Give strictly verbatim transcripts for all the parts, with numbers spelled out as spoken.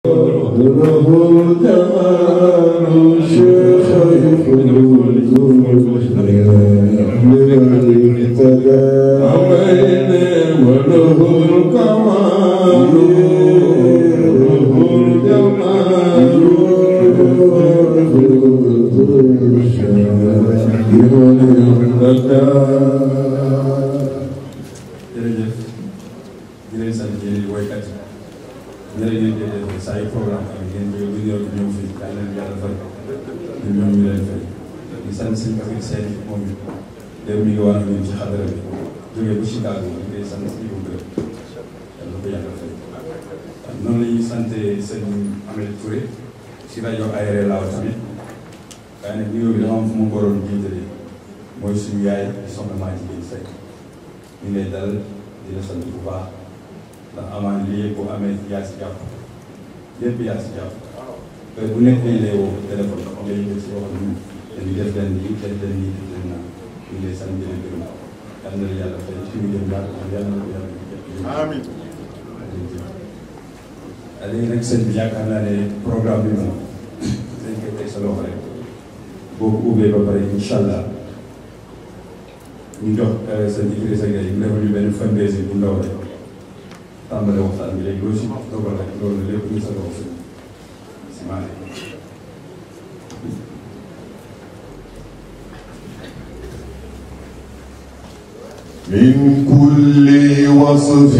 من كل وصف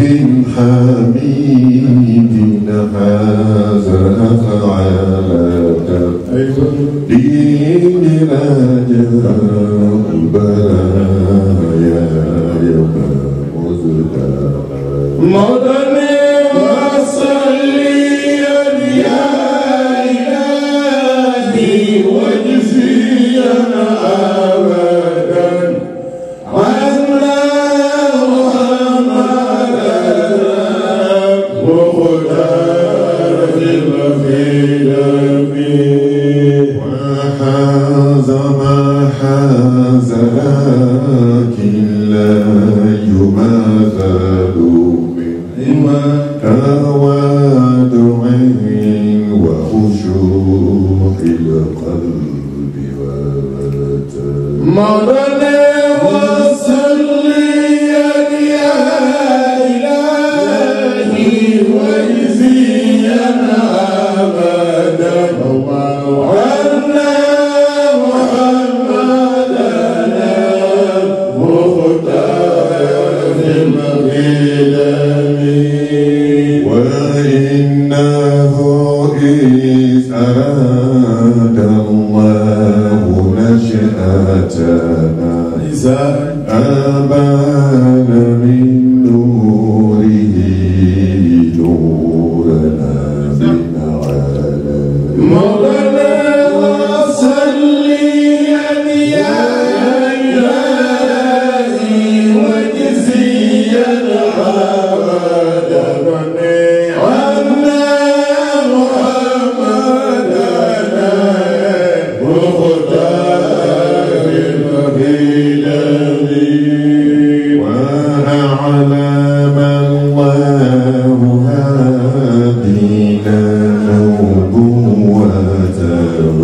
حميد هذا فعلى تقديم رجاء البرايا يوم مزدهر مدني وصليا يا إلهي واجزيا أبدا عنا وحاز ما حاز لكن لا يماثل من تواضع وخشوع القلب والوتر أبان من نوره نورنا من عالم مولانا وصليا يا إلهي واجزيا أبدا عنا محمدنا مختار المبين وأعلم الله هادينا نبوته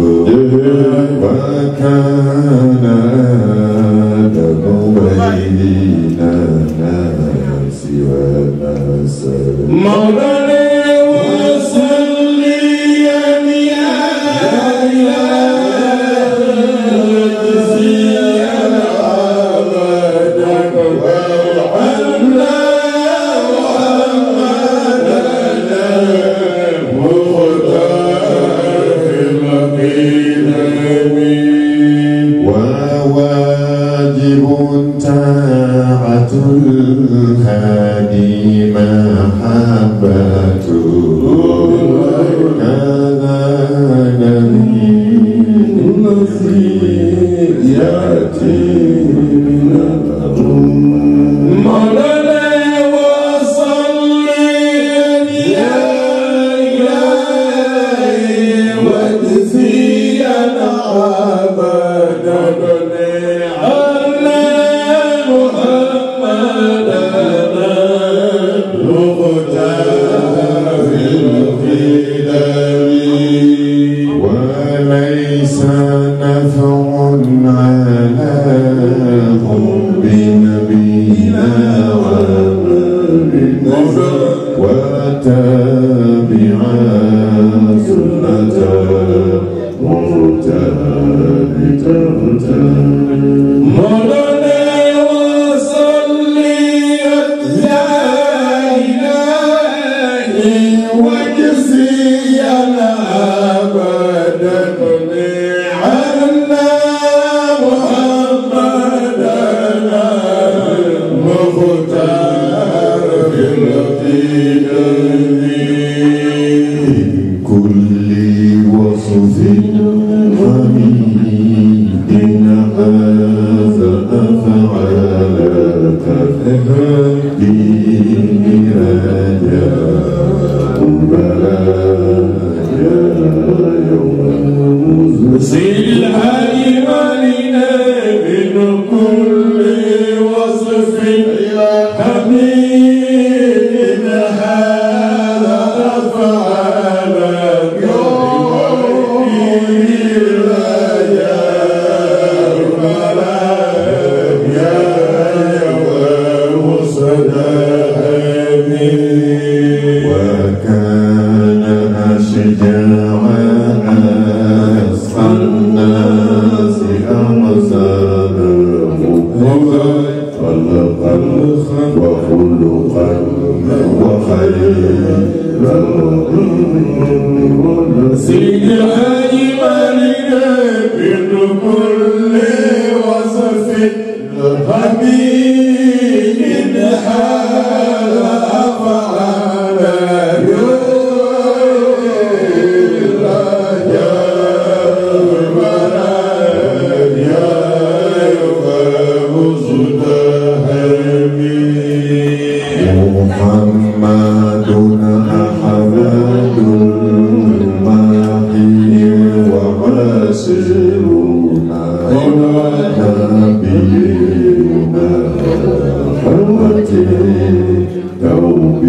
وكان آدم بين الناس والناس مولانا Amen. وليس نفع على حب نبينا وتابع سنة مرتد مولانا وصلي يا إلهي وجزينا أبدا عنا محمدنا مختار كل وصف حميد هذا أفعالك دين رجاء بلايا يوم سيد الهادي مالنا من كل وصف حميد هذا أفعالك وكان أشجاع أسعى الناس أمثاله خلقا وخلقا وخيرا سيد الهادي مالنا من كل وصف حميد هذا أفعالك محمد أحمد الماحي وحاسرنا نبينا حرمة توب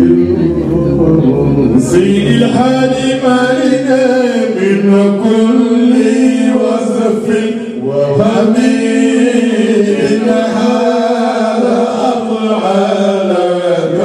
سيد الحادي مالنا من كل وصف وحميد هذا أفعالك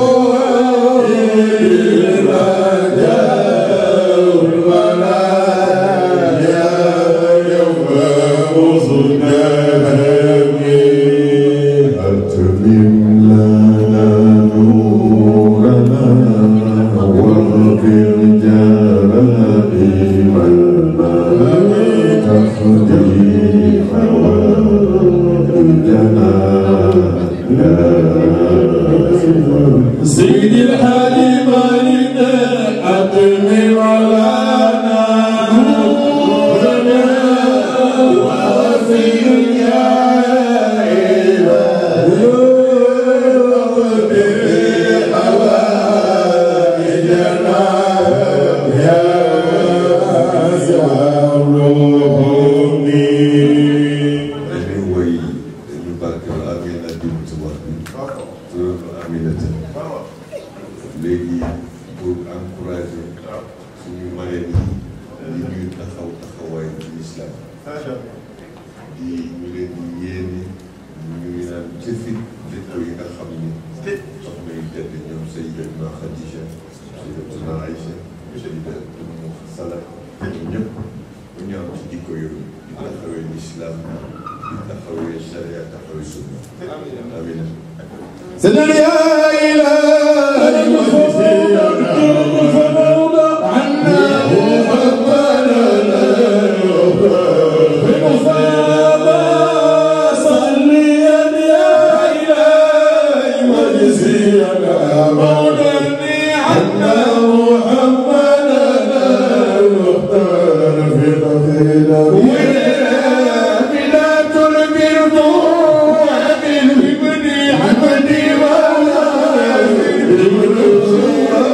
سيد الحادي مالنا أتمم لنا نورنا وغفر يا إلهي واغفر حوائجنا يا واسع الرحم. léegi pour encourager suñu marraines yi di ñuy taxaw taxawaay ci islam di ñu leen di yéene ñu ngi naan jëfit dëkk yi nga xam ni soxna yu tedd ñoom Sayyidatuna Khadija Sayyidatuna Aïcha Sayyidatuna Salat ñoom ñëpp bu ñu am ci jikko yooyu di taxawee l'islam di taxawee sharia taxawee sunna amiin. سيدنا يا إلهي وجزينا فموضع عنا وقبلنا بمصابة صليا يا إلهي وجزينا موضعني عنا وقبلنا المختار في قبيلة بلا تلبي حمدي ولا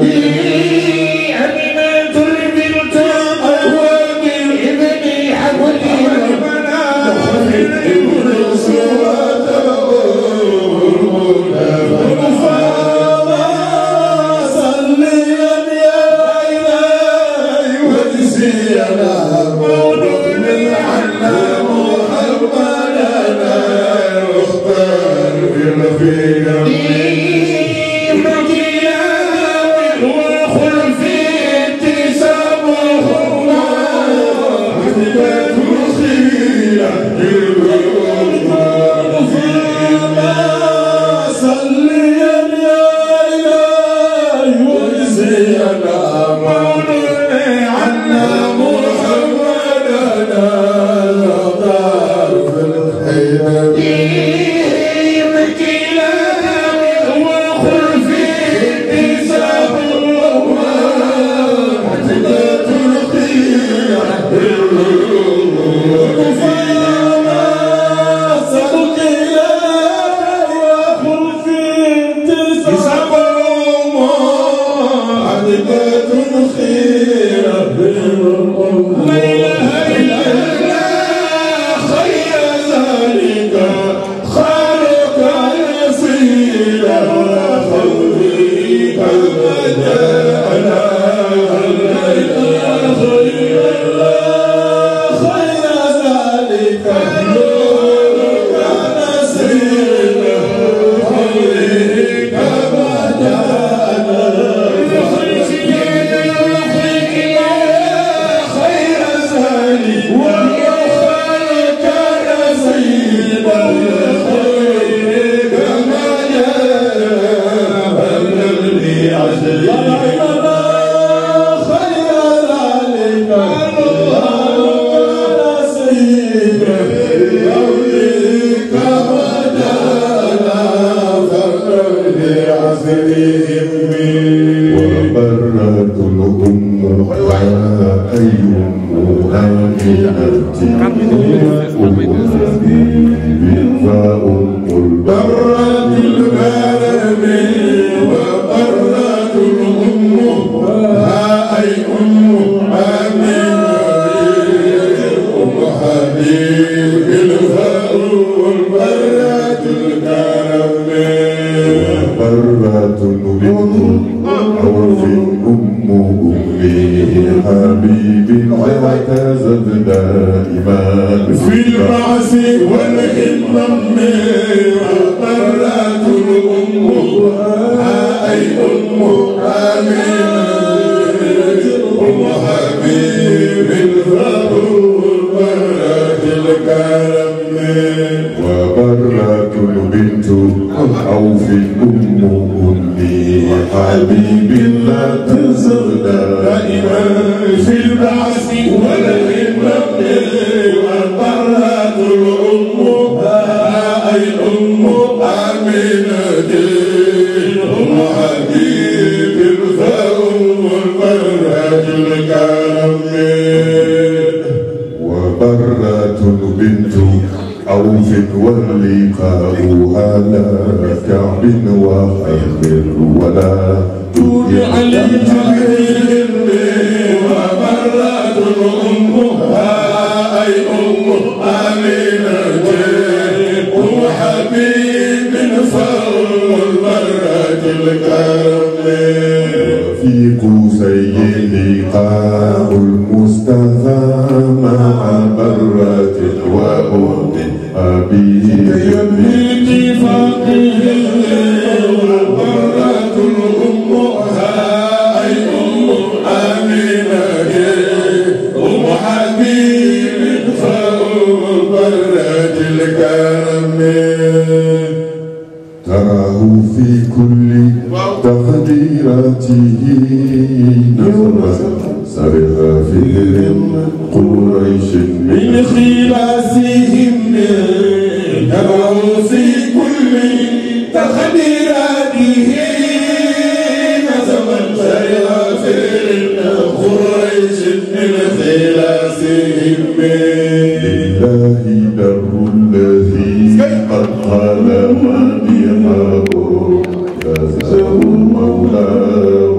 مولاه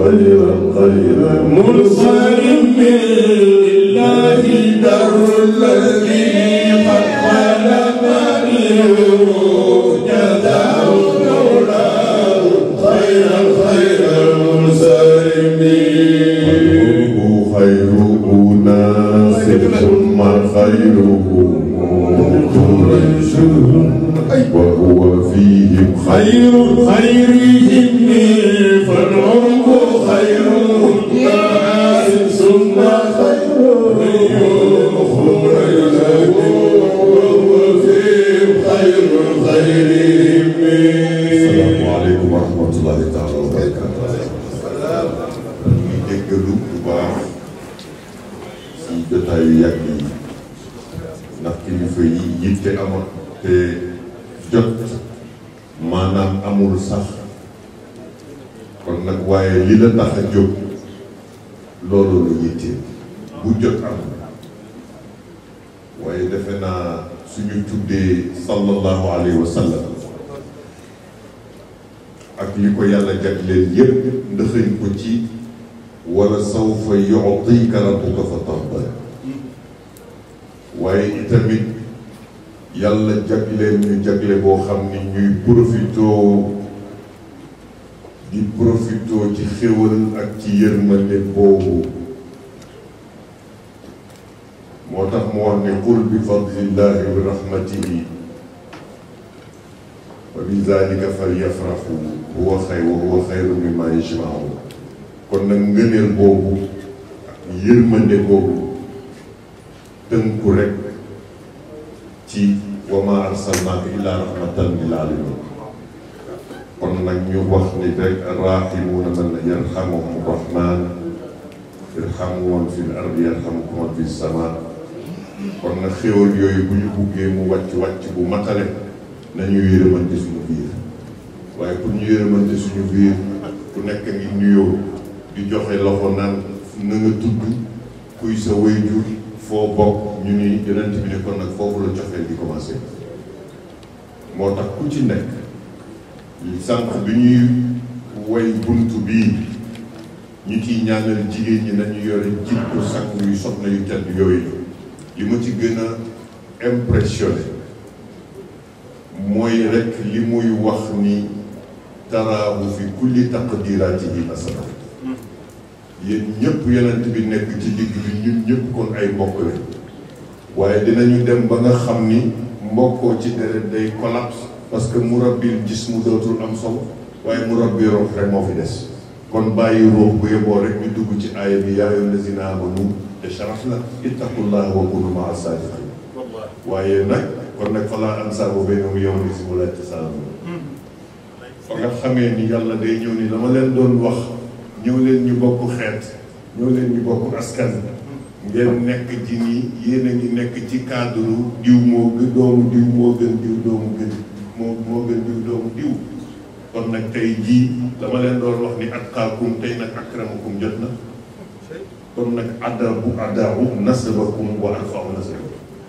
خيرا خيرا مرسل من الله در الذي قد خلق جزاء مولاه خيرا خيرا مرسل خير أناس ثم خيرهم قريش وهو فيهم خير خيرهم فالعرب خير الناس ثم خيرهم قريش وهو فيهم خير خيرهم. السلام عليكم ورحمة الله تعالى وبركاته. déggalu bu baax si jotaayu yàgg yi ndax kilifa yi yitte amoon te jot maanaam amul sax kon nag waaye li la tax a jóg loolu lu yitte bu jot am waaye defe naa suñu tuddee sallallahu alayhi wa sallam ak li ko yàlla jagleel yépp ndëxëñ ko ci wala sawfa yu'tika rabbuka fatarda waaye itamit yàlla jagleen ñu jagle boo xam ni ñuy profitoo di profitoo ci xéwal ak ci yërmande boobu moo tax mu wax ne qul bi fadlillahi wa rahmatihi wa bi zalika falyafrahu huwa xayr wa huwa xayru mimma yajmaun kon nag ngëneel boobu ak yërmande boobu tënku rek ci wa ma arsalnaaka illaa rahmatan lil aalamiin kon nag ñu wax ni rek raahimuuna man yarhamuhum rahmaan irhamu man fil ardi yarhamukum man fis samaa kon nag xéwal yooyu bu ñu buggee mu wàcc wàcc bu matale nañu yërëmante suñu biir waaye pour ñu yërëmante suñu biir ku nekk ngi nuyoo di joxe loxo naan na nga tudd kuy sa waajur foo bokk ñu ni yonent bi ne kon nag foofu la joxeel di commencé moo tax ku ci nekk sànq bi ñuy way buntu bii ñu ciy ñaanal jigéen ñi nañu yore jikko sang yu soxna yu tedd yooyu li ma ci gën a impressionné mooy rek li muy wax ni taraahu fi kulli taqdiraatihi asana yéen ñëpp yonent bi nekk ci digg bi ñun ñëpp kon ay mbokk lañ waaye dinañu dem ba nga xam ni mbokkoo ci deret day collapse parce que murabbil jismu dootul am solo waaye murabbi ruux rek moo fi des kon bàyyi ruux bu yeboo rek ñu dugg ci aaya bi yaa ayyuhal lazina amanu te sharaf la ittaqullaha wa kunu ma'a saadiqin waaye nag kon nag falaa ansaaba baynahum yawma izin wa laa yatasaaءaluun fa nga xamee ni yàlla day ñëw ni dama leen doon wax ñëw leen ñu bokk xeet ñëw leen ñu bokk askan ngeen nekk ci nii yéen a ngi nekk ci cadre diw moo gën doomu diw moo gën diw doomu gën moo moo gën diw doomu diw kon nag tey jii dama leen doon wax ni atqaakum tey nag akramakum jot na kon nag adabu adabu nasabakum wa arfa'u nasabakum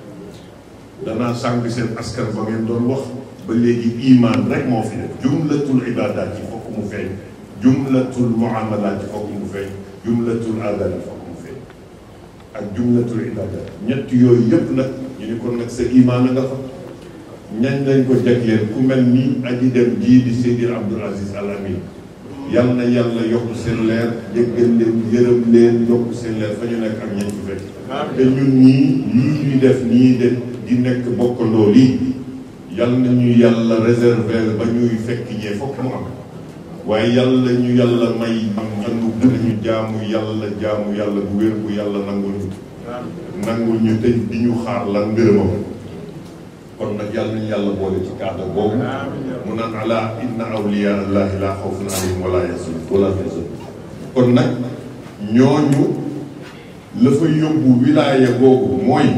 danaa sànq seen askan ba ngeen doon wax ba léegi iman rek moo fi def jumlatul ibaadaat yi fokk mu feeñ jumlatul muamalaat yi fokk mu feeñ jumlatul aadaat yi fokk mu feeñ ak jumlatul ibaadaat ñett yooyu yëpp nag ñu ni kon nag sa iman nga fa ñañ lañ ko jagleel ku mel ni aji dem jii di Seydi Abdoul Aziz Al Amin yal na yàlla yokk seen leer jéggal leen yërëm leen yokk seen leer fa ñu nekk ak ñeent yu fekk te ñun ñii lii ñuy def nii de di nekk bokkandoo lii yal na ñu yàlla réserver ba ñuy fekk ñee fokk mu am waaye yàlla ñu yàlla may ñu gën ñu jaamu yàlla jaamu yàlla bu wér bu yàlla nangul ñu nangul ñu tëj di ñu xaar la ngërëmam kon nag yàlla nañu yàlla boole ci cadre boobu mu naan ala inna awliya allahi la xawfun alayhim wala yaxzanun wala yaxzanun kon nag ñooñu la fa yóbbu wilaaya boobu mooy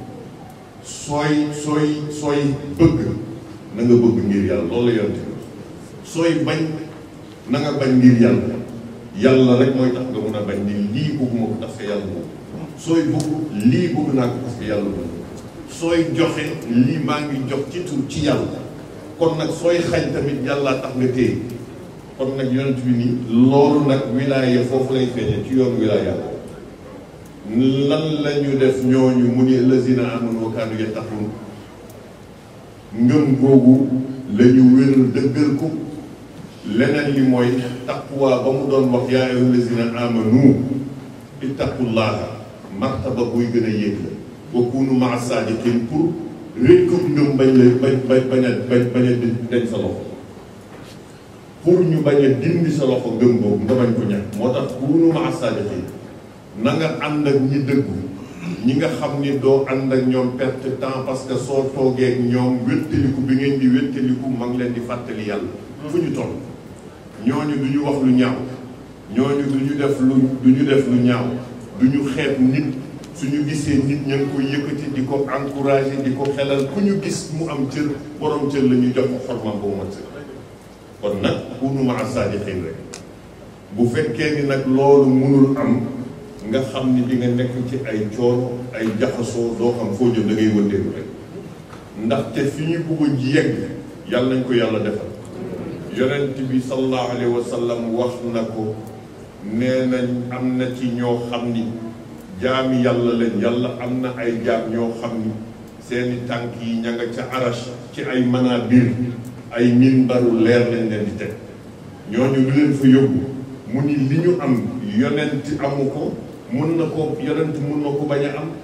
sooy sooy sooy bëgg na nga bëgg ngir yàlla loolu la yonte sooy bañ na nga bañ ngir yàlla yàlla rek mooy tax nga mun a bañ ni lii bëgguma ko parce que yàlla bëgg sooy bëgg lii bëgg naa ko parce que yàlla bëgg sooy joxe lii maa ngi jox ci tur ci yàlla kon nag sooy xañ tamit yàlla tax nga téye kon nag yonent bi nii loolu nag wilaaya foofu lay feeñe ci yoon wilaaya lan la ñu def ñooñu mu ni lazina amanu wa kaanu yattaqun ngëm googu la ñu wéral dëggal ko leneen li mooy taqwa ba mu doon wax yaa ayyuha lazina amanu ittaqullaha martaba buy gën a yéeg la wa kunu maa saadiqin pour rékku ngëm bañ la bañ bañ bañ a bañ a dañ sa loxo pour ñu bañ a dindi sa loxo ngëm boobu nga bañ ko ñàkk moo tax kunu maa saadiqin na nga ànd ak ñi dëggu ñi nga xam ni doo ànd ak ñoom perte temps parce que soo toogee ak ñoom wéttaliku bi ngeen di wéttaliku ma ngi leen di fàttali yàlla fu ñu toll ñooñu du ñu wax lu ñaaw ñooñu du ñu def lu du ñu def lu ñaaw du ñu xeeb nit suñu gisee nit ña ngi koy yëkkati di ko encouragé di ko xelal ku ñu gis mu am cër borom cër la ñuy jox ko xormam ba mu mat sëkk kon nag kunu maa saadiqiin rek bu fekkee ni nag loolu mënul am nga xam ni di nga nekk ci ay coono ay jaxasoo doo xam foo jëm da ngay wëndeelu rek ndaxte fi ñu bëgg a yegg yàlla nañ ko yàlla defal yonent bi sallallahu alayhi wa sallam wax na ko nee nañ am na ci ñoo xam ni jaami yàlla lañ yàlla am na ay jaam ñoo xam ni seeni tànk yi ña nga ca arash ci ay manabir ay minbaru leer lañ leen di teg ñooñu lu leen fa yóbbu mu ni li ñu am yonent amu ko mun na ko yonent mun na ko bañ a am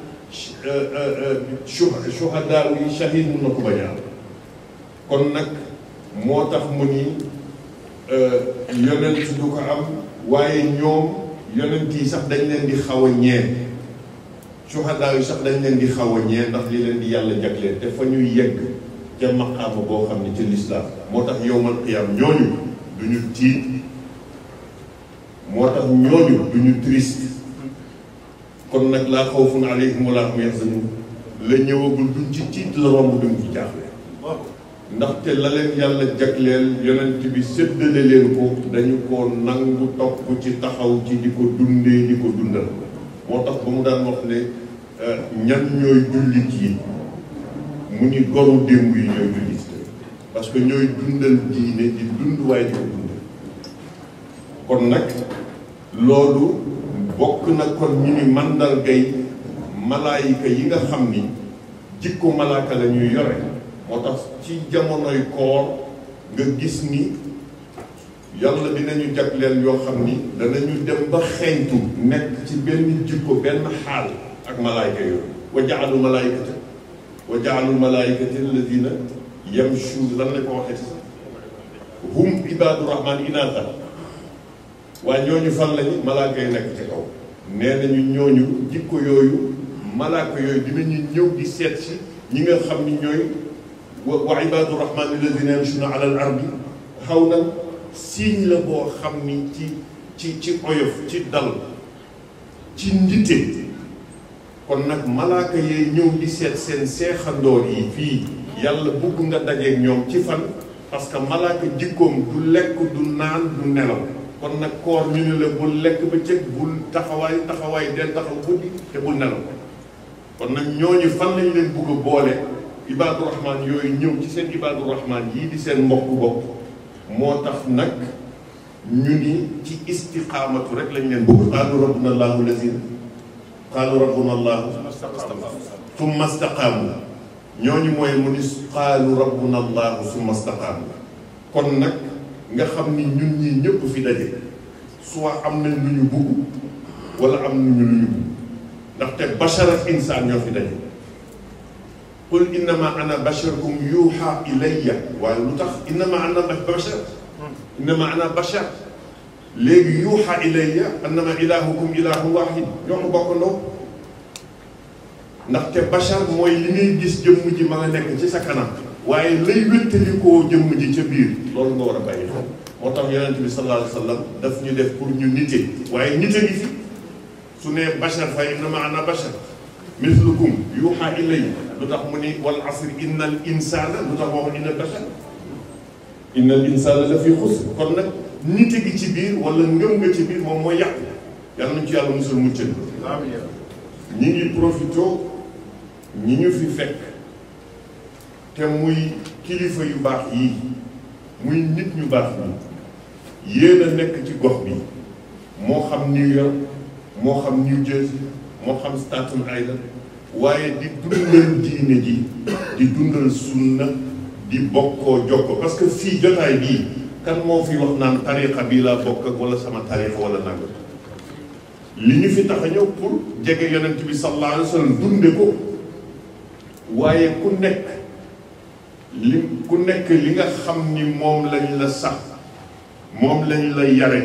shuhadaa yi shahid mun na ko bañ a am kon nag moo tax mu ni yonent du ko am waaye ñoom yonent yi sax dañ leen di xaw a ñee shuhadaa yi sax dañ leen di xaw a ñee ndax li leen di yàlla jagleel te fa ñuy yegg ca maqaama boo xam ne ci lislaam moo tax yowmal qiyaam ñooñu du ñu tiit moo tax ñooñu du ñu triste kon nag laa xawfun alayhim wa laa hum yahzanuun la ñëwagul duñ ci tiit la romb duñ ci jaaxle ndaxte la leen yàlla jagleel yonent bi séddale leen ko dañu ko nangu topp ci taxaw ci di ko dundee di ko dundal moo tax ba mu daan wax ne ñan ñooy jullit yi mu ni goru démb yi ñooy jullit parce que ñooy dundal diine di dund waaye di ko dundal kon nag loolu bokk na kon ñu ni màndargay malaayika yi nga xam ni jikko malaaka la ñuy yore moo tax ci jamonoy koor nga gis ni yàlla dinañu jagleel yoo xam ni danañu dem ba xeeñtu nekk ci benn jikko benn xaal ak malaayika yooyu wa jaalu malaayikata wa jaalu malaayikata alladina yamshu lan la ko waxee sax hum ibaadu rahmaan inaata waaye ñooñu fan lañu malaaka yi nekk ci kaw nee nañu ñooñu jikko yooyu malaaka yooyu dinañu ñëw di seet si ñi nga xam ni ñooy wa ibaadu rahmaan alladina yamshuna ala al ardi hawnan signe la boo xam ni ci ci ci oyof ci dal ci njite kon nag malaaka yee ñëw di seet seen seexandoor yi fii yàlla bugg nga dajeeg ñoom ci fan parce que malaaka jikkoom du lekk du naan du nelaw kon nag koor ñu ne la bul lekk ba cëg bul taxawaay taxawaay del taxaw guddi te bul nelaw kon nag ñooñu fan lañ leen bugg a boole ibaadu rahmaan yooyu ñëw ci seen ibaadu rahmaan yii di seen mbokk bopp moo tax nag ñu ni ci istiqaamatu rek lañ leen bëgg qaalu rabbuna allahu lazina qaalu rabbuna allahu summa staqaamu ñooñu mooy mu ni qaalu rabbuna allahu summa staqaamu kon nag nga xam ni ñun ñii ñëpp fi daje soit am nañ lu ñu bëgg wala am nañu lu ñu bëgg ndaxte bashar ak insaan ñoo fi daje qul innama ana basharukum yuuxa ilayya waaye lu tax innama ana bashar innama ana bashar léegi yuuxa ilayya annama ilahukum ilahun wahid ñoo ko bokkandoo ndaxte bashar mooy li ngay gis jëmm ji ma nga nekk ci sa kanam waaye lay wéttalikoo jëmm ji ca biir loolu nga war a bàyyi xel moo tax yonent bi sallallahu alayhi wa sallam daf ñu def pour ñu nite waaye nite gi fi su ne bashar fa innama ana bashar mislukum yuuxa ilayya lu tax mu ni wal asri inna al insana lu tax wax inna bashar inna al insana la fi xusr kon nag nite gi ci biir wala ngëm nga ci biir moom mooy yàq yàlla nañu ci yàlla musul muccal ñi ngi profito ñi ñu fi fekk te muy kilifa yu baax yii muy nit ñu baax ñi yéen a nekk ci gox bi moo xam New York moo xam New Jersey moo xam Staten Island waaye di dundal diine ji di dundal sunna di bokkoo jokko parce que fii jotaay bii kan moo fi wax naan tariqa bii laa bokk ak wala sama tariqa wala nanga li ñu fi tax a ñëw pour jege yonent bi sallallahu alayhi wa sallam dunde ko waaye ku nekk li ku nekk li nga xam ni moom lañ la sax moom lañ la yare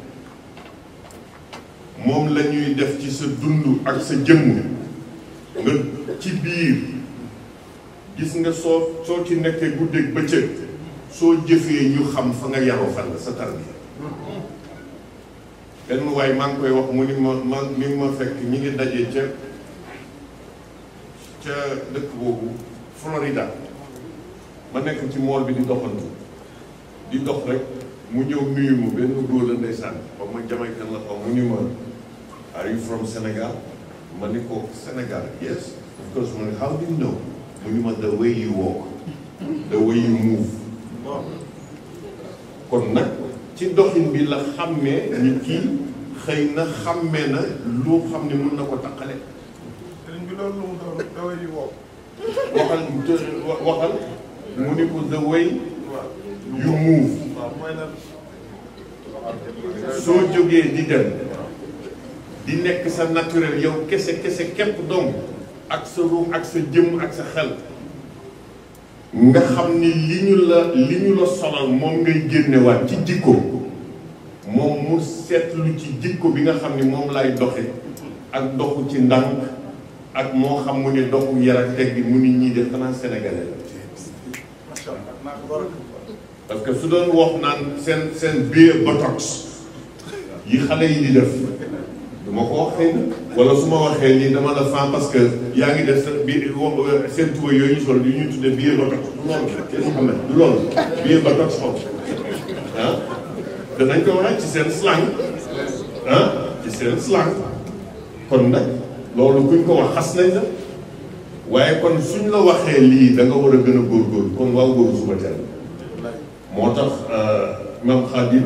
moom la ñuy def ci sa dund ak sa jëmm nga ci biir gis nga soo soo ci nekkee guddeeg bëccëg soo jëfee ñu xam fa nga yaroo fan la sa tarbiya benn waaye maa ngi koy wax mu ni ma ma mi ngi ma fekk ñi ngi daje ca ca dëkk boobu Florida ma nekk ci mool bi di doxantu di dox rek mu ñëw nuyu ma benn góor la ndeysaan ba ma Jamaïcain la xaw mu ni ma are you from Senegal ma ni ko Senegal yes of course mu ne how do you know mu ni ma the way you walk the way you move kon nag ci doxin bi la xàmmee ni kii xëy na xàmmee na lu xam ne mën na ko taqale sëriñ bi loolu lu mu doon the way you walk waxal waxal mu ni ko the way you move soo jógee di dem di nekk sa naturel yow kese kese képp dong ak sa ruux ak sa jëmm ak sa xel nga xam ni li ñu la li ñu la solal moom ngay génnewaat ci jikko moom mu seetlu ci jikko bi nga xam ni moom lay doxe ak doxu ci ndànk ak moo xam mu ne doxu yar ak teg bi mu ni ñii def xanaa sénégalais la parce que su doon wax naan seen seen biir botox yi xale yi di def du ma ko wax xëy na wala su ma waxee nii dama la fan parce que yaa ngi def sa biir seen tuba yooyu ñu sol yu ñuy tuddee biir botox du loolu kenn xam ne du loolu biir botox xaw ah danañ ko waxee ci seen slang ah ci seen slang kon nag loolu kuñ ko wax xas nañ la waaye kon suñ la waxee lii da nga war a gën a góorgóorlu kon waaw góoru suba teel moo tax Imam Khadim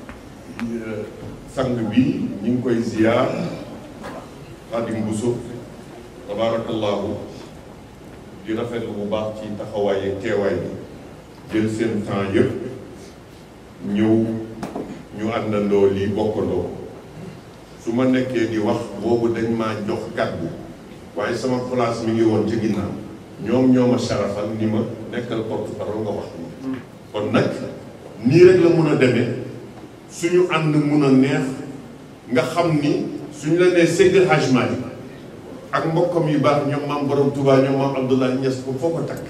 sang bi ñu ngi koy ziyaar Khadim Bousso tabarakallahu di rafetlu bu baax ci taxawaay ak teewaay bi jël seen temps yëpp ñëw ñu àndandoo lii bokkandoo su ma nekkee di wax boobu dañ maa jox kàddu waaye sama place mi ngi woon ci ginnaaw ñoom ñoo ma sarafal ni ma nekkal porte-parole nga wax ni kon nag nii rek la mun a demee suñu ànd mun a neex nga xam ni suñu la nee Seydi Hadj Malick ak mbokkam yu baax ñoom maam Borom Touba ñoom maam Abdoulaye Niass ko foo ko takk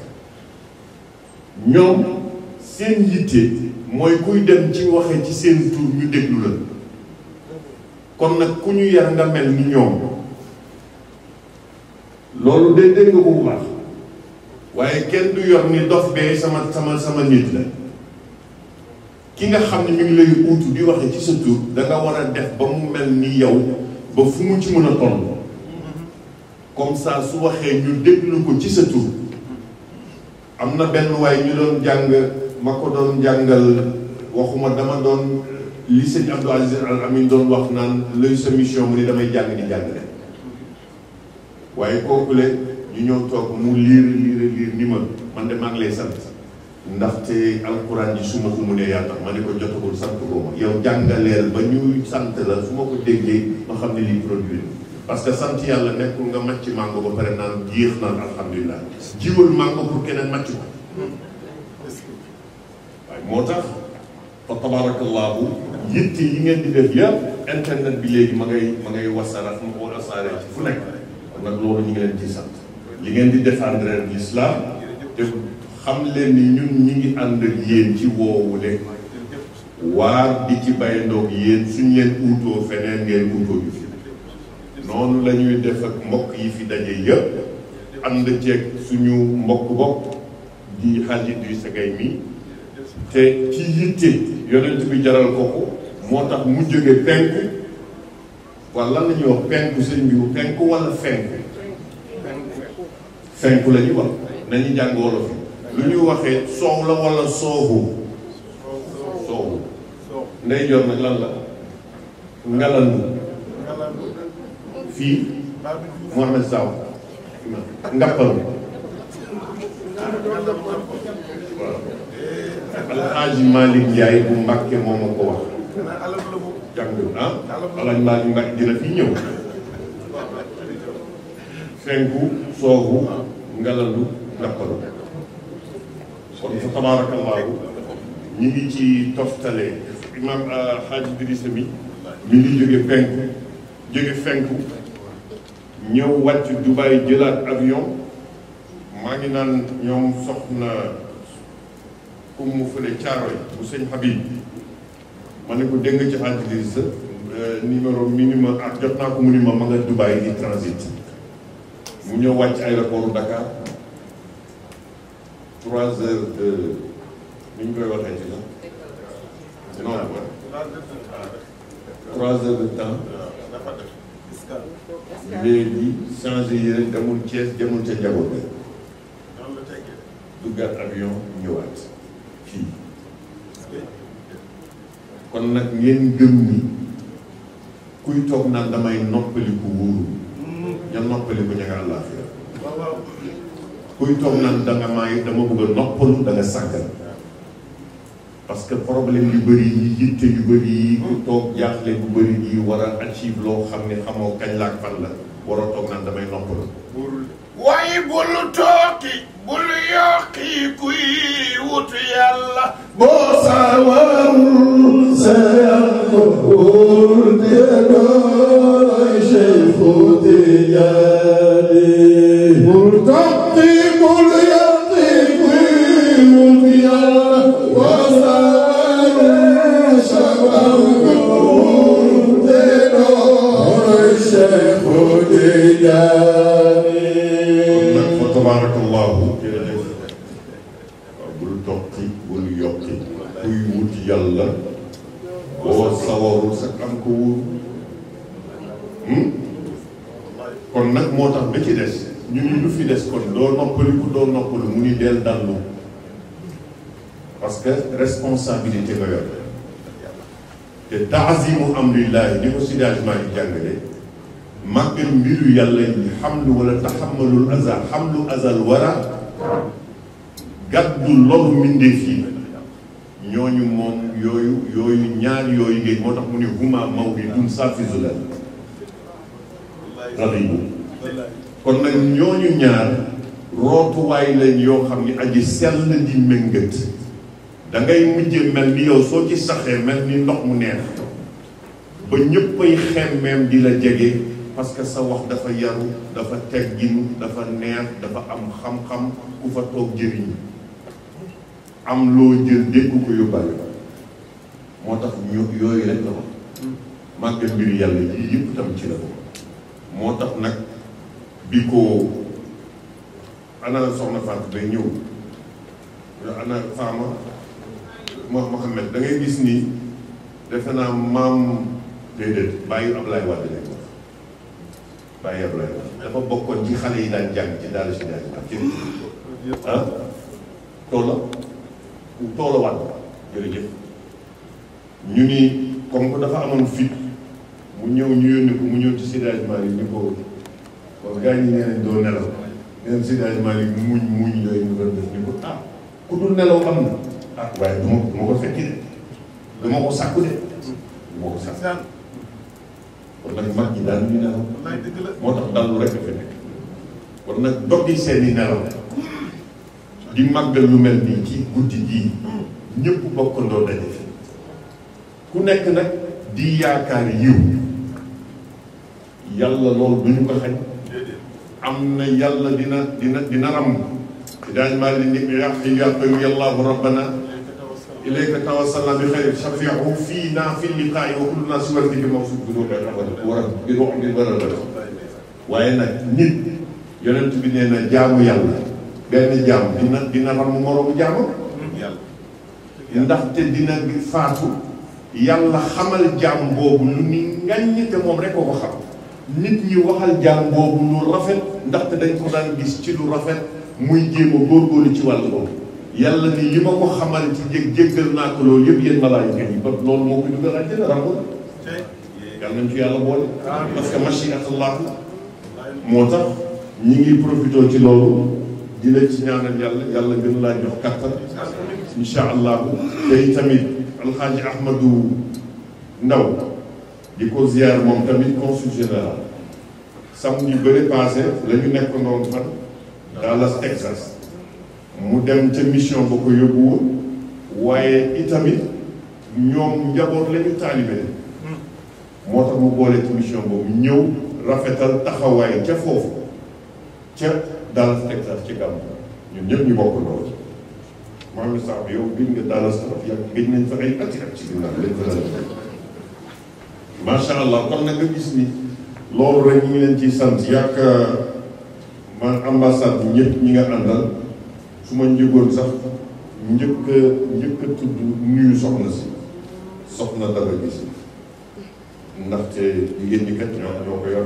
ñoom seen yitte mooy kuy dem ci waxee ci seen tur ñu déglu la kon nag ku ñu yar nga mel ni ñoom loolu de dégg nga ko bu baax waaye kenn du yor ni dof bee sama sama sama nit la ki nga xam ne mi ngi lay uutu di waxe ci sa tur da nga war a def ba mu mel ni yow ba fu mu ci mën a toll comme ça su waxee ñu déglu ko ci sa tur am na benn waay ñu doon jàng ma ko doon jàngal waxuma dama doon li sëñ Abdou Aziz Al Amin doon wax naan luy sa mission mu ni damay jàng di jàngale waaye kooku le ñu ñëw toog mu liir liir liir ni ma man de maa ngi lay sant ndaxte alquran ji su ma ko mënee yaa tax ma ne ko jotagul sant ko ma yow jàngaleel ba ñuy sant la su ma ko déggee ma xam ne lii produit parce que sant yàlla nekkul nga màcc mango ba pare naan yéex naan alhamdulilah jiwal mango pour keneen màcc ko waaye moo tax fa tabarakallahu yitte yi ngeen di def yëpp internet bi léegi ma ngay ma ngay wasara ma ko wasaare ci fu nekk kon nag loolu ñu ngi leen ci sant li ngeen di défendre l'islam te xam leen ni ñun ñi ngi ànd ak yéen ci woowule waar di ci bayandoog yéen suñ leen uutoo feneen ngeen uutoo ñu fi noonu la ñuy def ak mbokk yi fi daje yëpp ànd ceeg suñu mbokk bopp di Hadji Idrissa Gueye mi te ci yitte yonent bi jaral ko ko moo tax mu jóge penku wala lan la ñuy wax penku sëñ bi penku wala fenku fenku la ñuy wax nañu jàng wolof yi lu ñuy waxee soow la wala soowu soowu ndey joor nag lan la ngalandu fii Mohamed Saw ngappal waaw Alxaaji Malick Ndiaye bu Mbàkke moo ma ko wax jàng ah Alxaaji Malick Mbàkke dina fi ñëw fenku soogu ngalandu ngappalu kon fa tabaarakallaahu ñi ngi ci toftale imam Hadji Idrissa mi mi ngi jóge penku jóge fenku ñëw wàcc Dubaï jëlaat avion maa ngi naan ñoom soxna comme mu fële Caaroy bu sëñ Habib ma ne ko dégg nga ci Hadji Idrissa numéro minimum ak jot naa ko mu ni ma ma nga Dubaï di transit mu ñëw wàcc aéroport Dakar trois heures de ni ñu koy waxee ci sax non trois heures de temps léegi changé yére demul Thiès demul ca njaboot bi duggaat avion ñëwaat fii kon nag ngeen gëm ni kuy toog naan damay noppaliku wóoru ña noppaliku ña nga àllaaxira kuy toog naan danga may dama bëgg a noppalu da nga sàggal parce que problème yu bëri yi yitte yu bëri yi ku toog jaaxle bu bëri yi war a achieve loo xam ne xamoo kañ laak fan la war a toog naan damay noppalu waaye bul tooki bul yokki kuy wut yàlla boo sawarul sa yàlla bul delloo Cheikhu Tijaani bul tooki bul yokki kuy wut yàlla boo sawarul sa yàlla bul delloo Cheikhu Tijaani tabarakallahu jërëjëf waaw bul tokki bul yokki kuy wut yàlla boo sawarul sa am ko wóor kon nag moo tax ba ci des ñu ni lu fi des kon doo noppaliku doo noppalu mu ni del dallu parce que responsabilité nga yor te taazimu amrillahi ni ko sidagement yi jàngale màggal mbiru yàlla yi xamlu wala taxamalul azal xamlu azal wara gàddu loru mbindeef yi ñooñu moom yooyu yooyu ñaar yooyu ngay moo tax mu ne huma mawridun safizu la rabibu kon nag ñooñu ñaar rootuwaay lañ yoo xam ni aji sell di méngët da ngay mujje mel ni yow soo ci saxee mel ni ndox mu neex ba ñëppay xemmeem di la jege parce que sa wax dafa yaru dafa teggin dafa neex dafa am xam-xam ku fa toog jëriñ am loo jël dégg ko yóbbaale moo tax ñu yooyu rek la wax màggal mbir yàlla yii yëpp tam ci la ko moo tax nag bi ko ana soxna Fatou day ñëw ana Fama Mohamed da ngay gis ni defe naa maam déedéet bàyyi Ablaye Wade lañ wax bàyyi Ablaye Wade dafa bokkoon ci xale yi daan jàng ci daal si daal ak ci ah toola toola Wade jërëjëf ñu ni comme que dafa amoon fit mu ñëw ñu yónni ko mu ñëw ci sédagement yi ñu ko kon gars ñi nee nañ doo nelaw neen sédagement yi muñ muñ yooyu ñu doon def ñu ko ah ku dul nelaw am na ah waaye du ma du ma ko fekki de du ma ko sàkku de du ma ko sàkku kon nag mag ñi daal ñu nelaw moo tax dallu rek a fi nekk kon nag doggi seeni nelaw di màggal lu mel nii ci guddi gii ñëpp bokkandoo daje fi ku nekk nag di yaakaar yiw yàlla loolu du ñu ko xañ am na yàlla dina dina dina ram daaj maa li ni yaa qayyuum yallaahu rabbana ilayka tawassalna bi xayri shafii'u fii naa fi liqaa'i wa kullu naa si war di mawsuuf bi war a bi wax bi war a waaye nag nit yonent bi nee na jaamu yàlla benn jaam dina dina ram moroomu jaamu ndaxte dina faatu yàlla xamal jaam boobu lu ni ngaññ te moom rek ko ko xam nit ñi waxal jaam boobu lu rafet ndaxte dañ ko daan gis ci lu rafet muy jéem a góorgóorlu ci wàll boobu yàlla ni li ma ko xamal ci jég jéggal naa ko loolu yëpp yéen malaayika yi ba loolu moo ko dugal àjjana ramul yàlla nañ ci yàlla boole parce que machiatullah moo tax ñi ngi profité ci loolu di la ci ñaanal yàlla yàlla gën laa jox kattan insha allahu tey tamit alxaaji ahmadou ndaw di ko ziar moom tamit consul général samedi yu bëri passé la ñu nekk noonu fan Dallas Texas mu dem ca mission ba ko yóbbu woon waaye itamit ñoom njaboot la ñu taalibe moo tax mu boole ci mission boobu ñëw rafetal taxawaay ca foofu ca Dallas Texas ci gàmm ñun ñëpp ñu bokk loolu Mohamed Sakho yow gëj nga Dallas trop yàgg gëj nañ fa ay ati at ci ginnaaw lañ fa dal macha allah kon nag nga gis ni loolu rek ñu ngi leen ciy sant yàq man ambassade bi ñëpp ñi nga àndal su ma njëgoon sax njëkk a njëkk a tudd nuyu soxna si soxna dara gis ndaxte jigéen ñi kat ñoo ñoo ko yor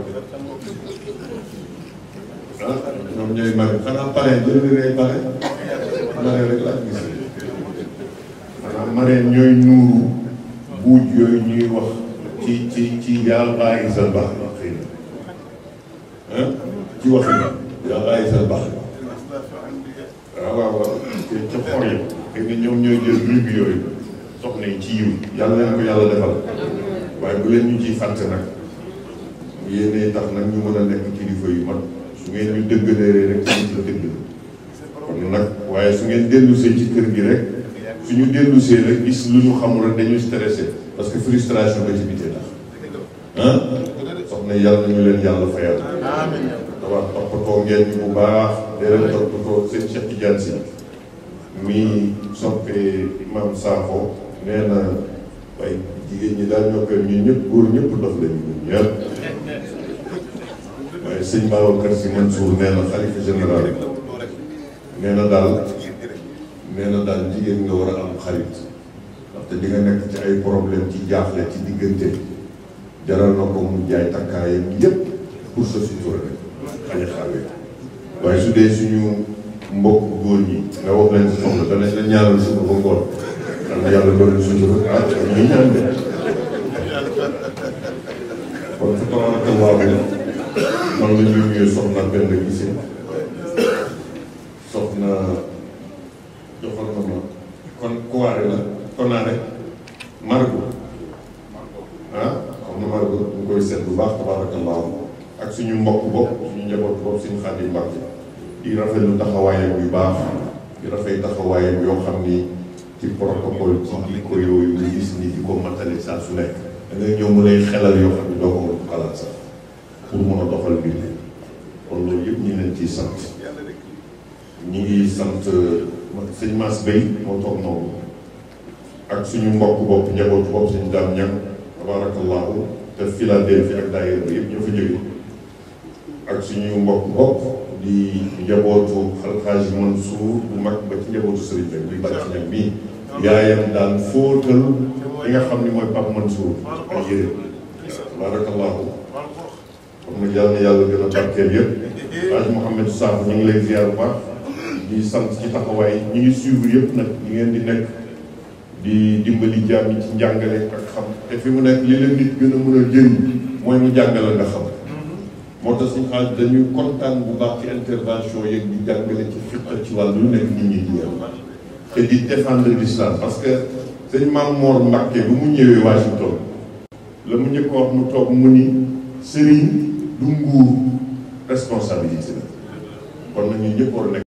ah ñoom ñooy mari xanaa pare jël ngay pare mare rek laa gis xanaa mare ñooy nuuru buuj yooyu ñuy wax ci ci ci yàlla bàyyi sa baax xëy na ah ci waxi yàlla bàyyi sa baax waaw waaw waaw te ca xor yi xëy na ñoom ñooy jël ruub yooyu soxna yi ci yiw yàlla leen ko yàlla defal waaye bu leen ñu ciy fàtte nag yéene tax nag ñu mën a nekk kilifa yu mag su ngeen ñu dëggalee rek ci la dëgg kon nag waaye su ngeen dellusee ci kër gi rek suñu dellusee rek gis lu ñu xamul rek dañuy stressé parce que frustration ba ci bitee tax ah soxna yàlla nañu leen yàlla fayal dawa toppatoo ngeen ñu bu baax dee leen toppatoo seen Cheikh Tidiane si mi soppee Imam Sakho nee na waaye jigéen ñi daal ñoo koy ñun ñëpp góor ñëpp dof lañu ñun ñëpp waaye sëñ Babacar Si Mansour nee na xalifa général nee na daal nee na daal jigéen nga war a am xarit ndaxte di nga nekk ci ay problème ci jaaxle ci diggante jaral na ko mu jaay takkaayam yépp pour sa sutura rek xaña xawee waaye su dee suñu mbokk góor ñi nga wax leen si soxla danañ la ñaanal suba ba ngoon xam na yàlla doon leen sutura ah ñu ñaan de kon fa tabarakallahu man la ñuy ñëw soxna benn gisee soxna joxal na ma kon kuwaare la kon naa rek Margo ah xam na Margo ñu koy seet bu baax tabarakallahu ak suñu mbokk bopp suñu njaboot bopp suñu Xaadim Mbàkke di rafetlu taxawaayam yu baax di rafet taxawaayam yoo xam ni ci protocole ci di ko yooyu nga gis ni di ko matale saa su nekk da ngay ñëw mu lay xelal yoo xam ne doo ko mën xalaat sax pour mën a doxal mbir mi kon loolu yëpp ñu leen ciy sant ñi ngi sant sëñ Mass Bey moo toog noonu ak suñu mbokk bopp njabootu bopp suñu daam ñag tabarakallahu te Philadelphie ak daayira bi yëpp ñoo fa jóge ak suñu mbokk bopp di njabootu Alxaaji Mansour bu mag ba ci njabootu Sëriñ Bey bi bàcc ñag mii yaayam daan fóotal li nga xam ni mooy Pape Mansour ak yére tabarakallahu kon nag yàlla na yàlla gën a barkeel yëpp Alxaaji Mouhamed Sakho ñu ngi lay ziar bu baax di sant ci taxawaay ñi ngi suivre yëpp nag ñi ngeen di nekk di dimbali jaam yi ci njàngale ak xam te fi mu nekk li leen nit gën a mën a jëriñ mooy mu jàngale nga xam moo tax suñu xaaj dañuy kontaan bu baax ci intervention yeeg di jàngale ci fiqh ci wàllu lu nekk nit ñi di yem te di défendre l'islam parce que sëñ Maam Mor Mbàkke bu mu ñëwee Washington la mu njëkk wax mu toog mu ni sëriñ du nguur responsabilité la kon nag ñu ñëpp war a nekk